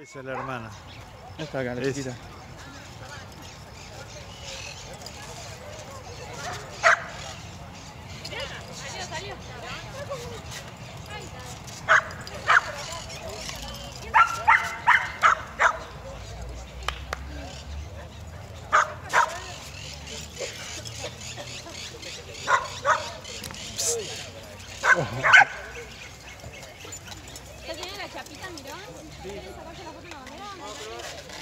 Esa es la hermana. Esta acá, la chiquita. Salió. ¿Ya tiene la chapita, miró? ¿Quieren sacarse la foto en la bandera?